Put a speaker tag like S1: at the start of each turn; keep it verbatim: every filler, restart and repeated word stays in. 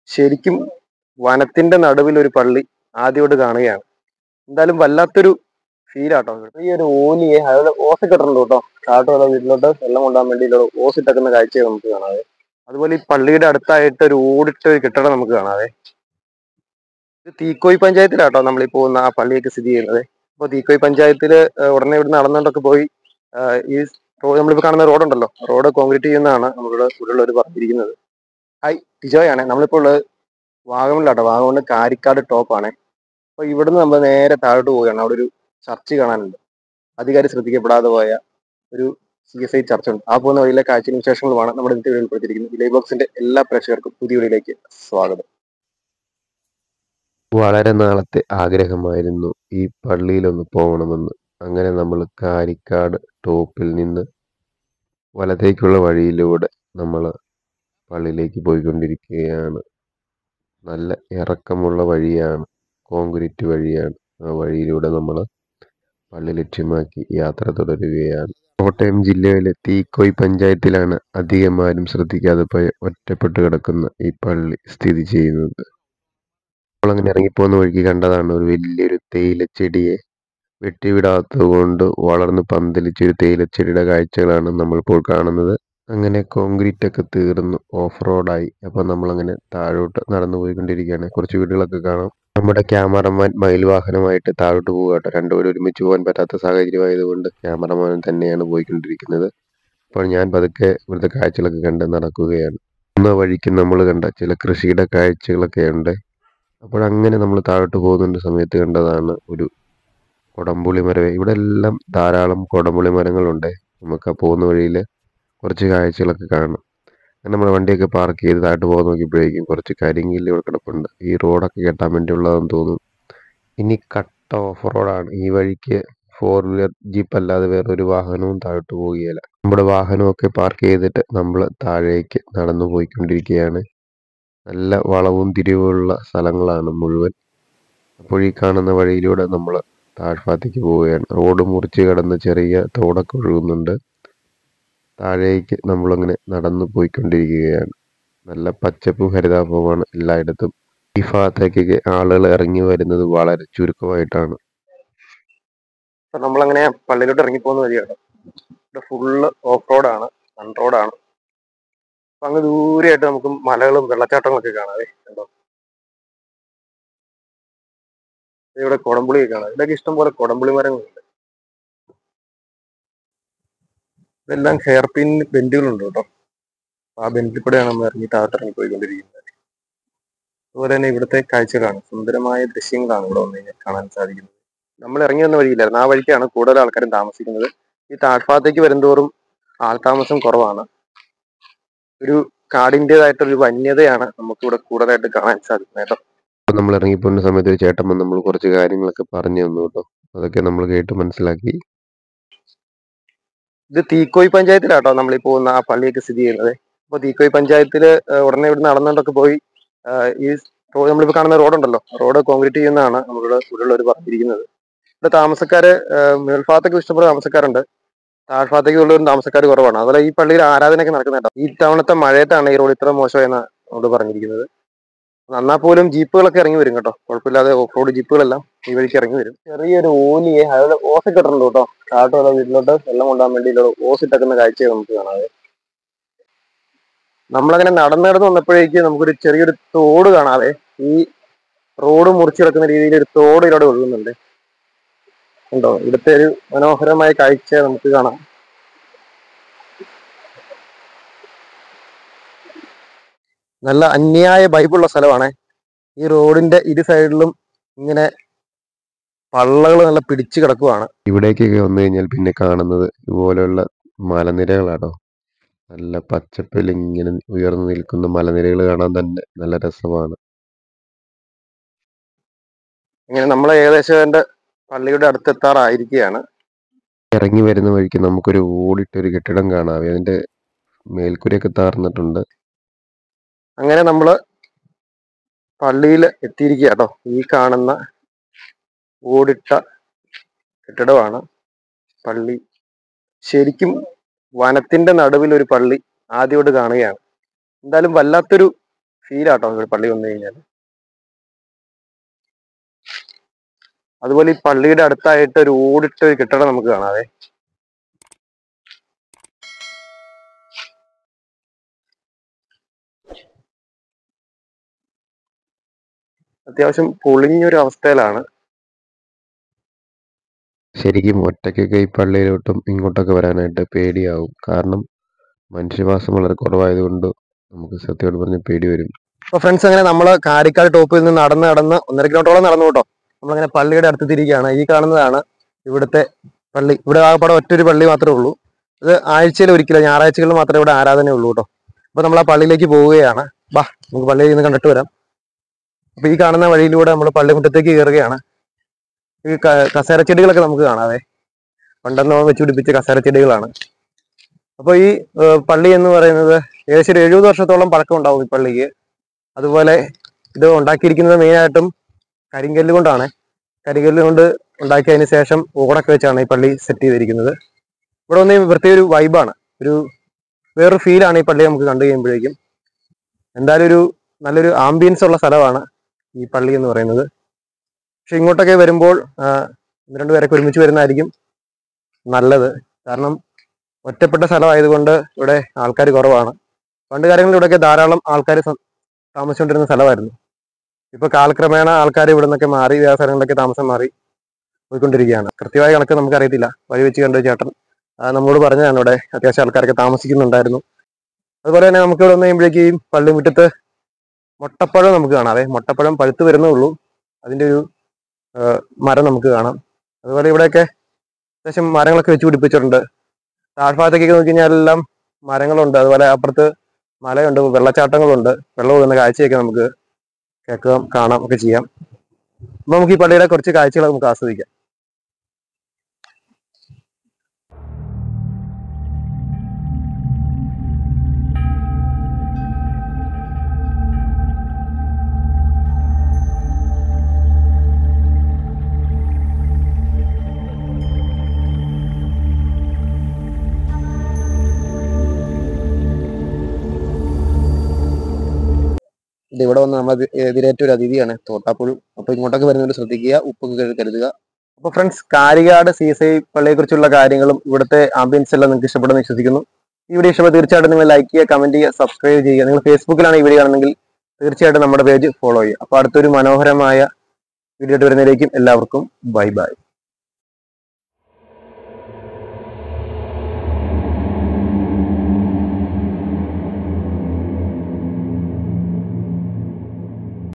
S1: ശരിക്കും വനത്തിന്റെ നടുവിൽ ഒരു പള്ളി ആദ്യമായിട്ട് കാണുകയാണ്. എന്തായാലും വല്ലാത്തൊരു ഫീലാട്ടോ. ഈ ഒരു ഓലിയെ അയാളുടെ ഓസിട്ടിട്ടുണ്ട് കേട്ടോ. കാട്ടുള്ള വീട്ടിലോട്ട് വെള്ളം കൊണ്ടാൻ വേണ്ടിയിട്ടുള്ള ഓസിട്ടക്കുന്ന കാഴ്ചയെ നമുക്ക് കാണാതെ. അതുപോലെ ഈ പള്ളിയുടെ അടുത്തായിട്ട് ഒരു ഓടിട്ട ഒരു കെട്ടിടം നമുക്ക് കാണാതെ. ഇത് തീക്കോയി പഞ്ചായത്തിലാട്ടോ നമ്മൾ ഈ പോകുന്ന ആ പള്ളിയൊക്കെ സ്ഥിതി ചെയ്യുന്നത്. അപ്പോൾ തീക്കോയി പഞ്ചായത്തിൽ ഉടനെ ഇവിടെ നടന്നുകൊണ്ടൊക്കെ പോയി ഈ റോഡ് നമ്മളിപ്പോൾ കാണുന്ന റോഡുണ്ടല്ലോ, റോഡ് കോൺക്രീറ്റ് ചെയ്യുന്നതാണ് നമ്മളുടെ ഇവിടെയുള്ളവർ പറഞ്ഞിരിക്കുന്നത്. ഹായ്, ടിജോയാണ്. നമ്മളിപ്പോൾ ഉള്ളത് വാഗമണിലാട്ടോ. വാഗമണ് കാരിക്കാട് ടോപ്പാണ്. അപ്പോൾ ഇവിടുന്ന് നമ്മൾ നേരെ താഴോട്ട് പോവുകയാണ്. അവിടെ ഒരു ചർച്ച് കാണാനുണ്ട്. അധികാരി ശ്രദ്ധിക്കപ്പെടാതെ പോയ ഒരു സി എസ് ഐ ചർച്ച് ഉണ്ട്. ആ പോകുന്ന വഴിയിലെ കാഴ്ച വിശേഷങ്ങളുമാണ് നമ്മുടെ ഇന്നത്തെ വീഡിയോയിൽ ഉൾപ്പെടുത്തിയിരിക്കുന്നത്. വിലൈ ബോക്സിന്റെ എല്ലാ പ്രേക്ഷകർക്കും പുതിയ വീഡിയോയിലേക്ക് സ്വാഗതം.
S2: വളരെ നാളത്തെ ആഗ്രഹമായിരുന്നു ഈ പള്ളിയിലൊന്ന് പോകണമെന്ന്. അങ്ങനെ നമ്മൾ കാരിക്കാട് ടോപ്പിൽ നിന്ന് വലത്തേക്കുള്ള വഴിയിലൂടെ നമ്മൾ പള്ളിയിലേക്ക് പോയിക്കൊണ്ടിരിക്കുകയാണ്. നല്ല ഇറക്കമുള്ള വഴിയാണ്, കോൺക്രീറ്റ് വഴിയാണ്. ആ വഴിയിലൂടെ നമ്മൾ പള്ളി ലക്ഷ്യമാക്കി യാത്ര തുടരുകയാണ്. കോട്ടയം ജില്ലയിലെ തീക്കോയി പഞ്ചായത്തിലാണ് അധികമാരും ശ്രദ്ധിക്കാതെ പോയ ഒറ്റപ്പെട്ട് കിടക്കുന്ന ഈ പള്ളി സ്ഥിതി ചെയ്യുന്നത്. അപ്പോൾ അങ്ങനെ ഇറങ്ങിപ്പോകുന്ന വഴിക്ക് കണ്ടതാണ് ഒരു വലിയൊരു തേയിലച്ചെടിയെ വെട്ടിവിടാത്തത് കൊണ്ട് വളർന്ന് പന്തലിച്ചൊരു തേയിലച്ചെടിയുടെ കാഴ്ചകളാണ് നമ്മളിപ്പോൾ കാണുന്നത്. അങ്ങനെ കോൺക്രീറ്റ് ഒക്കെ തീർന്ന് ഓഫ് റോഡായി. അപ്പോൾ നമ്മളങ്ങനെ താഴോട്ട് നടന്നു പോയിക്കൊണ്ടിരിക്കുകയാണ്. കുറച്ച് വീടുകളൊക്കെ കാണാം. നമ്മുടെ ക്യാമറമാൻ മയിൽ വാഹനമായിട്ട് താഴോട്ട് പോകുക കേട്ടോ. രണ്ടുപേരും ഒരുമിച്ച് പോകാൻ പറ്റാത്ത സാഹചര്യമായതുകൊണ്ട് ക്യാമറമാൻ തന്നെയാണ് പോയിക്കൊണ്ടിരിക്കുന്നത്. അപ്പോൾ ഞാൻ പതുക്കെ ഇവിടുത്തെ കാഴ്ചകളൊക്കെ കണ്ട് നടക്കുകയാണ്. പോകുന്ന വഴിക്ക് നമ്മൾ കണ്ട ചില കൃഷിയുടെ കാഴ്ചകളൊക്കെ ഉണ്ട്. അപ്പോഴങ്ങനെ നമ്മൾ താഴോട്ട് പോകുന്ന സമയത്ത് കണ്ടതാണ് ഒരു കൊടംപുളി മരം. ഇവിടെ എല്ലാം ധാരാളം കൊടംപുളി മരങ്ങളുണ്ട്. നമുക്ക് ആ പോകുന്ന വഴിയിൽ കുറച്ച് കാഴ്ചകളൊക്കെ കാണാം. അങ്ങനെ നമ്മൾ വണ്ടിയൊക്കെ പാർക്ക് ചെയ്ത് താഴോട്ട് പോകാൻ നോക്കിയപ്പോഴേക്കും കുറച്ച് കരിങ്കല്ല് ഇവിടെ കിടപ്പുണ്ട്. ഈ റോഡൊക്കെ കെട്ടാൻ വേണ്ടിയുള്ളതെന്ന് തോന്നുന്നു. ഇനി കട്ട ഓഫ് റോഡാണ്. ഈ വഴിക്ക് ഫോർ വീലർ ജീപ്പ് അല്ലാതെ വേറൊരു വാഹനവും താഴോട്ട് പോവുകയില്ല. നമ്മുടെ വാഹനമൊക്കെ പാർക്ക് ചെയ്തിട്ട് നമ്മൾ താഴേക്ക് നടന്നു പോയിക്കൊണ്ടിരിക്കുകയാണ്. നല്ല വളവും തിരിവുള്ള സ്ഥലങ്ങളാണ് മുഴുവൻ. അപ്പോൾ ഈ കാണുന്ന വഴിയിലൂടെ നമ്മൾ താഴ്ഭാഗത്തേക്ക് പോവുകയാണ്. റോഡ് മുറിച്ച് കടന്ന് ചെറിയ തോടൊക്കെ ഒഴുകുന്നുണ്ട്. താഴേക്ക് നമ്മളങ്ങനെ നടന്നു പോയിക്കൊണ്ടിരിക്കുകയാണ്. നല്ല പച്ചപ്പും ഹരിതാഭവുമാണ് എല്ലായിടത്തും. ഈ ഭാഗത്തേക്കൊക്കെ ആളുകൾ ഇറങ്ങി വരുന്നത് വളരെ ചുരുക്കമായിട്ടാണ്.
S1: അപ്പം നമ്മളങ്ങനെ പള്ളിയിലോട്ട് ഇറങ്ങിപ്പോകുന്ന വഴിയാണ്. ഇവിടെ ഫുള്ള് ഓഫ് റോഡാണ്, സൺ റോഡാണ്. അപ്പം അങ്ങ് ദൂരെയായിട്ട് നമുക്ക് മലകളും വെള്ളച്ചാട്ടങ്ങളൊക്കെ കാണാതെ. കണ്ടോ, ഇവിടെ കൊടംപുളിയൊക്കെ കാണാം. ഇവിടെയൊക്കെ ഇഷ്ടംപോലെ കൊടംപുളി മരങ്ങളുണ്ട്. ഇതെല്ലാം ഹെയർ പിൻ ബെൻഡുകളുണ്ട് കേട്ടോ. ആ ബെൻഡിൽ കൂടെയാണ് നമ്മൾ ഇറങ്ങി താഴോട്ട് ഇറങ്ങി പോയിക്കൊണ്ടിരിക്കുന്നത്. അതുപോലെ തന്നെ ഇവിടുത്തെ കാഴ്ചകളാണ്, സുന്ദരമായ ദൃശ്യങ്ങളാണ് ഇവിടെ വന്നു കഴിഞ്ഞാൽ കാണാൻ സാധിക്കുന്നത്. നമ്മൾ ഇറങ്ങി വന്ന വഴിയില്ലായിരുന്നു, ആ വഴിക്കാണ് കൂടുതൽ ആൾക്കാരും താമസിക്കുന്നത്. ഈ താഴ്ഭാഗത്തേക്ക് വരുന്തോറും ആൾതാമസം കുറവാണ്. ഒരു കാടിൻ്റെതായിട്ടൊരു വന്യതയാണ് നമുക്കിവിടെ കൂടുതലായിട്ട് കാണാൻ സാധിക്കുന്നത് കേട്ടോ.
S2: അപ്പോൾ നമ്മൾ ഇറങ്ങിപ്പോകുന്ന സമയത്ത് ഒരു ചേട്ടൻ വന്ന് നമ്മൾ കുറച്ച് കാര്യങ്ങളൊക്കെ പറഞ്ഞു തന്നു കേട്ടോ. അതൊക്കെ നമ്മൾ കേട്ട് മനസ്സിലാക്കി.
S1: ഇത് തീക്കോയി പഞ്ചായത്തിലാട്ടോ നമ്മൾ ഈ പോകുന്ന ആ പള്ളിയൊക്കെ സ്ഥിതി ചെയ്യുന്നത്. അപ്പോൾ തീക്കോയി പഞ്ചായത്തിൽ ഉടനെ ഇവിടെ നടന്നുകൊണ്ടൊക്കെ പോയി ഈ റോഡ് നമ്മളിപ്പോൾ കാണുന്ന റോഡുണ്ടല്ലോ, റോഡ് കോൺക്രീറ്റ് ചെയ്യുന്നതാണ് നമ്മളുടെ ഇവിടെയുള്ളവർ പറഞ്ഞിരിക്കുന്നത്. ഇവിടെ താമസക്കാര് മേൽഭാഗത്തൊക്കെ ഇഷ്ടംപോലെ താമസക്കാരുണ്ട്, താഴ്ഭാഗത്തേക്ക് ഉള്ളവരും താമസക്കാർ കുറവാണ്. അതുപോലെ ഈ പള്ളിയിൽ ആരാധനയൊക്കെ നടക്കുന്ന കേട്ടോ. ഈ തവണത്തെ മഴയത്താണ് ഈ റോഡ് ഇത്ര മോശമായെന്ന് നമ്മൾ പറഞ്ഞിരിക്കുന്നത്. എന്നാൽ പോലും ജീപ്പുകളൊക്കെ ഇറങ്ങി വരും കേട്ടോ. കുഴപ്പമില്ലാതെ ഓഫ് റോഡ് ജീപ്പുകളെല്ലാം ഈ വഴിക്ക് ഇറങ്ങി വരും. ചെറിയൊരു ഓലിയെ അയാളുടെ ഓസിട്ടിട്ടുണ്ട് കേട്ടോ. കാട്ടുള്ള വീട്ടിലോട്ട് വെള്ളം കൊണ്ടാൻ വേണ്ടിയിട്ടുള്ള ഓസിട്ടക്കുന്ന കാഴ്ചയെ നമുക്ക് കാണാതെ. നമ്മളങ്ങനെ നടന്നു നടന്ന് വന്നപ്പോഴേക്ക് നമുക്കൊരു ചെറിയൊരു തോട് കാണാതെ. ഈ റോഡ് മുറിച്ച് കിടക്കുന്ന രീതിയിൽ ഒരു തോട് ഇതിലൂടെ ഒഴുകുന്നുണ്ട്. ഉണ്ടോ, ഇവിടുത്തെ ഒരു മനോഹരമായ കാഴ്ച നമുക്ക് കാണാം. നല്ല അന്യായ ബൈബിളുള്ള സ്ഥലമാണ്. ഈ റോഡിന്റെ ഇരു സൈഡിലും ഇങ്ങനെ പള്ളകൾ നല്ല പിടിച്ചു കിടക്കുവാണ്.
S2: ഇവിടേക്കൊക്കെ വന്നു കഴിഞ്ഞാൽ പിന്നെ കാണുന്നത് ഇതുപോലെയുള്ള മലനിരകളാണോ. നല്ല പച്ചപ്പിൽ ഇങ്ങനെ ഉയർന്നു നിൽക്കുന്ന മലനിരകൾ കാണാൻ തന്നെ നല്ല രസമാണ്.
S1: ഇങ്ങനെ നമ്മൾ ഏകദേശം എൻ്റെ പള്ളിയുടെ അടുത്തെത്താറായിരിക്കുകയാണ്.
S2: ഇറങ്ങി വരുന്ന വഴിക്ക് നമുക്കൊരു ഓടിട്ടൊരു കെട്ടിടം കാണാം. അതിന്റെ മേൽക്കൂരയൊക്കെ താർന്നിട്ടുണ്ട്.
S1: അങ്ങനെ നമ്മള് പള്ളിയിൽ എത്തിയിരിക്കുക കേട്ടോ. ഈ കാണുന്ന ഓടിട്ട കെട്ടിടമാണ് പള്ളി. ശരിക്കും വനത്തിന്റെ നടുവിൽ ഒരു പള്ളി ആദ്യമായിട്ട് കാണുകയാണ്. എന്തായാലും വല്ലാത്തൊരു ഫീലാട്ടോ ഇവിടെ പള്ളി വന്നു കഴിഞ്ഞാൽ. അതുപോലെ ഈ പള്ളിയുടെ അടുത്തായിട്ട് ഒരു ഓടിട്ട ഒരു കെട്ടിടം നമുക്ക് കാണാവേ. അത്യാവശ്യം പൊളിഞ്ഞൊരു അവസ്ഥയിലാണ്.
S2: ശരിക്കും ഒറ്റയ്ക്കൊക്കെ ഈ പള്ളിയിലോട്ടും ഇങ്ങോട്ടൊക്കെ വരാനായിട്ട് പേടിയാവും. കാരണം മനുഷ്യവാസം വളരെ കുറവായതുകൊണ്ട് നമുക്ക് സത്യമായിട്ട് പറഞ്ഞ പേടി വരും.
S1: അപ്പൊ ഫ്രണ്ട്സ്, അങ്ങനെ നമ്മള് കാരിക്കാട് ടോപ്പിൽ നിന്ന് നടന്ന് നടന്ന് ഒന്നര കിലോമീറ്ററോളം നടന്നു കേട്ടോ. നമ്മളങ്ങനെ പള്ളിയുടെ അടുത്ത് തിരിക്കുകയാണ്. ഈ കാണുന്നതാണ് ഇവിടുത്തെ പള്ളി. ഇവിടെ ആകപ്പാടെ ഒറ്റൊരു പള്ളി മാത്രമേ ഉള്ളൂ. ഇത് ആഴ്ചയിൽ ഒരിക്കലും ഞായറാഴ്ചകളിൽ മാത്രമേ ഇവിടെ ആരാധന ഉള്ളൂ കേട്ടോ. അപ്പൊ നമ്മൾ ആ പള്ളിയിലേക്ക് പോവുകയാണ്. ബാ, നമുക്ക് പള്ളിയിൽ നിന്ന് കണ്ടിട്ട് വരാം. അപ്പൊ ഈ കാണുന്ന വഴിയിലൂടെ നമ്മൾ പള്ളിമുറ്റത്തേക്ക് കയറുകയാണ്. ഈ കസേര ചെടികളൊക്കെ നമുക്ക് കാണാവേ. പണ്ടെന്ന് വെച്ച് പിടിപ്പിച്ച കസേര ചെടികളാണ്. അപ്പൊ ഈ പള്ളി എന്ന് പറയുന്നത് ഏകദേശം ഒരു എഴുപത് വർഷത്തോളം പഴക്കം ഉണ്ടാവും ഈ പള്ളിക്ക്. അതുപോലെ ഇത് ഉണ്ടാക്കിയിരിക്കുന്നത് മെയിനായിട്ടും കരിങ്കല്ല് കൊണ്ടാണ്. കരിങ്കല്ല് കൊണ്ട് ഉണ്ടാക്കിയതിന് ശേഷം ഓടൊക്കെ വെച്ചാണ് ഈ പള്ളി സെറ്റ് ചെയ്തിരിക്കുന്നത്. ഇവിടെ വന്ന് പ്രത്യേക ഒരു വൈബാണ്, ഒരു വേറൊരു ഫീലാണ് ഈ പള്ളി നമുക്ക് കണ്ടു കഴിയുമ്പോഴേക്കും. എന്തായാലും ഒരു നല്ലൊരു ആംബിയൻസ് ഉള്ള സ്ഥലമാണ് ഈ പള്ളി എന്ന് പറയുന്നത്. പക്ഷെ ഇങ്ങോട്ടൊക്കെ വരുമ്പോൾ ഒന്ന് രണ്ടു പേരൊക്കെ ഒരുമിച്ച് വരുന്നതായിരിക്കും നല്ലത്. കാരണം ഒറ്റപ്പെട്ട സ്ഥലമായതുകൊണ്ട് ഇവിടെ ആൾക്കാർ കുറവാണ്. പണ്ട് കാലങ്ങളിൽ ഇവിടെയൊക്കെ ധാരാളം ആൾക്കാർ താമസിച്ചുകൊണ്ടിരുന്ന സ്ഥലമായിരുന്നു. ഇപ്പൊ കാലക്രമേണ ആൾക്കാർ ഇവിടെ നിന്നൊക്കെ മാറി വേറെ സ്ഥലങ്ങളിലൊക്കെ താമസം മാറി പോയിക്കൊണ്ടിരിക്കുകയാണ്. കൃത്യമായ കണക്ക് നമുക്ക് അറിയത്തില്ല. വഴി വെച്ച് കണ്ട ചേട്ടൻ നമ്മളോട് പറഞ്ഞതാണ് ഇവിടെ അത്യാവശ്യം ആൾക്കാരൊക്കെ താമസിക്കുന്നുണ്ടായിരുന്നു. അതുപോലെ തന്നെ നമുക്ക് ഇവിടെ വന്നു കഴിയുമ്പോഴേക്കും പള്ളിമുറ്റത്ത് മുട്ടപ്പഴം നമുക്ക് കാണാവേ. മുട്ടപ്പഴം പഴുത്ത് വരുന്നേ ഉള്ളൂ. അതിൻ്റെ ഒരു മരം നമുക്ക് കാണാം. അതുപോലെ ഇവിടെയൊക്കെ അത്യാവശ്യം മരങ്ങളൊക്കെ വെച്ച് പിടിപ്പിച്ചിട്ടുണ്ട്. താഴ്ഭാഗത്തേക്കൊക്കെ നോക്കി കഴിഞ്ഞാൽ എല്ലാം മരങ്ങളുണ്ട്. അതുപോലെ അപ്പുറത്ത് മലയുണ്ട്, വെള്ളച്ചാട്ടങ്ങളുണ്ട്. വെള്ളം ഒഴുകുന്ന കാഴ്ചയൊക്കെ നമുക്ക് കേൾക്കാം, കാണാം ഒക്കെ ചെയ്യാം. അപ്പൊ നമുക്ക് ഈ പള്ളിയുടെ കുറച്ച് കാഴ്ചകൾ നമുക്ക് ആസ്വദിക്കാം. ഇത് ഇവിടെ വന്ന് നമ്മൾ എതിരേറ്റ ഒരു അതിഥിയാണ് തോട്ടാപ്പുഴു. അപ്പൊ ഇങ്ങോട്ടൊക്കെ വരുന്നവർ ശ്രദ്ധിക്കുക, ഉപ്പൊക്കെ കരുതുക. അപ്പൊ friends, Karikkad C S I പള്ളിയെ കുറിച്ചുള്ള കാര്യങ്ങളും ഇവിടുത്തെ ആംബിയൻസ് എല്ലാം നിങ്ങൾക്ക് ഇഷ്ടപ്പെടുന്ന വിശ്വസിക്കുന്നു. ഈ വീഡിയോ ഇഷ്ടപ്പെട്ട തീർച്ചയായിട്ടും നിങ്ങൾ ലൈക്ക് ചെയ്യുക, കമന്റ് ചെയ്യുക, സബ്സ്ക്രൈബ് ചെയ്യുക. നിങ്ങൾ ഫേസ്ബുക്കിലാണ് ഈ വീഡിയോ കാണുന്നെങ്കിൽ തീർച്ചയായിട്ടും നമ്മുടെ പേജ് ഫോളോ ചെയ്യുക. അപ്പൊ അടുത്തൊരു മനോഹരമായ വീഡിയോ ആയിട്ട് വരുന്നതിലേക്കും എല്ലാവർക്കും ബൈ ബൈ.